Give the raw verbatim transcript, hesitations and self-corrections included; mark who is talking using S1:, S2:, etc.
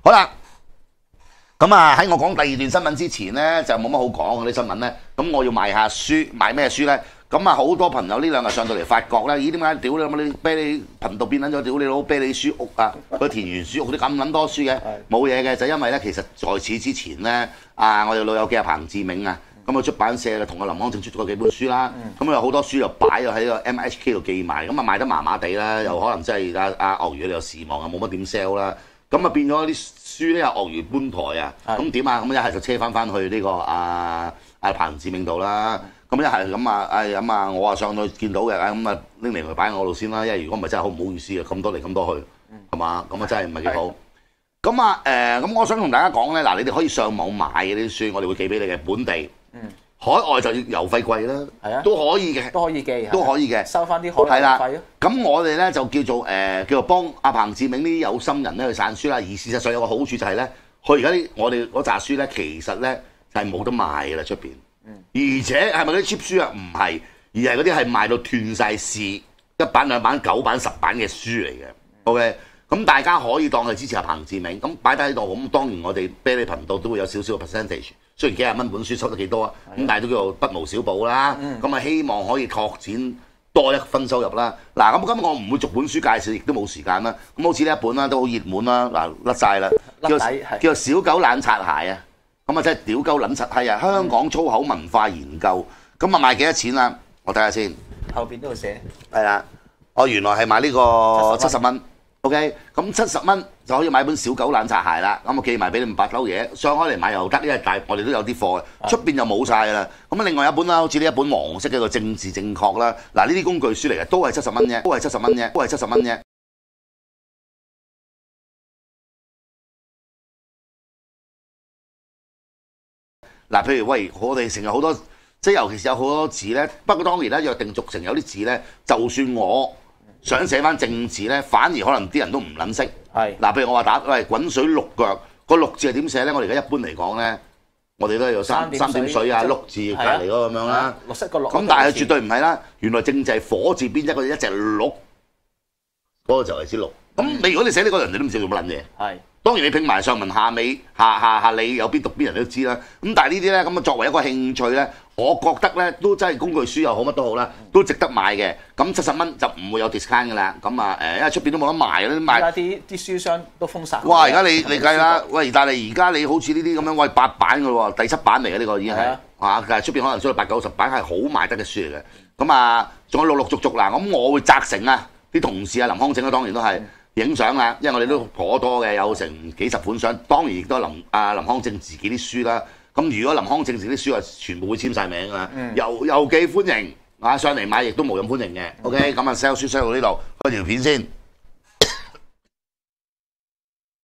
S1: 好啦，咁啊喺我講第二段新聞之前咧，就冇乜好講嗰啲新聞咧。咁我要賣下書，賣咩書咧？咁啊好多朋友呢兩日上到嚟發覺咧，咦點解屌你乜你啤你頻道變撚咗屌你佬啤你書屋啊？個田園書屋啲咁撚多書嘅，冇嘢嘅，就因為咧其實在此之前咧，啊我哋老友記阿彭志銘啊。咁啊出版社同阿林康正出咗幾本書啦，咁有好多書又擺咗喺個 M H K 度寄賣，咁啊賣得麻麻地啦，又可能真係阿阿鱷魚你又時望啊，冇乜點 sell 啦，咁啊變咗啲書咧，阿鱷魚搬台啊，咁點啊？咁一係就車翻翻去呢個阿阿彭志銘度啦，咁一係咁啊，誒咁啊，我啊上去見到嘅，咁啊拎嚟去擺我度先啦，因為如果唔係真係好唔好意思啊，咁多嚟咁多去，係嘛？咁啊真係唔係幾好。咁啊誒，咁我想同大家講咧，嗱你哋可以上網買嘅啲書，我哋會寄俾你嘅本地。嗯，海外就要郵費貴啦，係啊，都可以嘅，
S2: 都可以寄，
S1: 都可以嘅，
S2: 收翻啲海外費咯。
S1: 咁我哋咧就叫做誒、呃、叫做幫阿彭志銘呢啲有心人咧去散書啦。而事實上有個好處就係咧，佢而家啲我哋嗰扎書咧，其實咧就係冇得賣嘅啦出邊。嗯，而且係咪嗰啲 cheap 書啊？唔係，而係嗰啲係賣到斷晒市，一版兩版九版十版嘅書嚟嘅。OK。咁大家可以當係支持阿彭志銘，咁擺低喺度，咁當然我哋啤梨頻道都會有少少嘅 percentage，雖然幾廿蚊本書收得幾多啊，咁但係都叫做不無小補啦。咁啊希望可以拓展多一分收入啦。嗱，咁今日我唔會逐本書介紹，亦都冇時間啦。咁好似呢一本啦，都好熱門啦，嗱甩晒啦，叫叫做小狗懶擦鞋啊。咁啊真係屌鳩撚柒係啊！香港粗口文化研究，咁啊賣幾多錢啊？我睇下先。
S2: 後邊都會寫。係
S1: 啦，我原來係買呢個七十蚊。OK， 咁七十蚊就可以買本小狗懶擦鞋啦。咁我寄埋俾你五百兜嘢，上開嚟買又得，因為大我哋都有啲貨嘅，出邊就冇晒㗎啦。咁另外一本啦，好似呢一本黃色嘅一個政治正確啦。嗱，呢啲工具書嚟嘅，都係七十蚊啫，都係七十蚊啫，都係七十蚊啫。嗱，譬如喂，我哋成日好多，即係尤其是有好多字咧。不過當然咧，約定俗成有啲字咧，就算我想寫翻正字咧，反而可能啲人都唔撚識。係嗱，譬如我話打喂滾水淥腳，個淥字係點寫咧？我哋而家一般嚟講咧，我哋都係有三三點水啊，淥字隔離嗰個咁樣啦。綠色個綠。咁但係絕對唔係啦，原來正字係火字邊一個一隻鹿，嗰個就係支鹿。咁你如果你寫呢個人，你都唔知做乜撚嘢。係。當然你拼埋上文下尾下下下理有邊讀邊人都知啦。咁但係呢啲咧咁啊作為一個興趣咧，我覺得咧都真係工具書又好乜都好啦，都值得買嘅。咁七十蚊就唔會有 discount 㗎啦。咁啊誒，因為出邊都冇得賣啦，賣。而家啲啲書商都封殺。哇！而家你你計啦，喂！但係而家你好似呢啲咁樣，喂八版㗎喎，第七版嚟嘅呢個已經係啊，但係出邊可能出到八九十版係好賣得嘅書嚟嘅。咁啊，仲有陸陸續續嗱，咁我會責成啊啲同事啊林康正啊當然都係。影相啦，因為我哋都頗多嘅，有成幾十款相。當然亦都林啊林康正自己啲書啦。咁如果林康正自己啲書啊，全部會簽晒名啊，郵郵寄歡迎啊，上嚟買亦都無任歡迎嘅。OK，咁啊 sell 書 sell 到呢度，開條片先。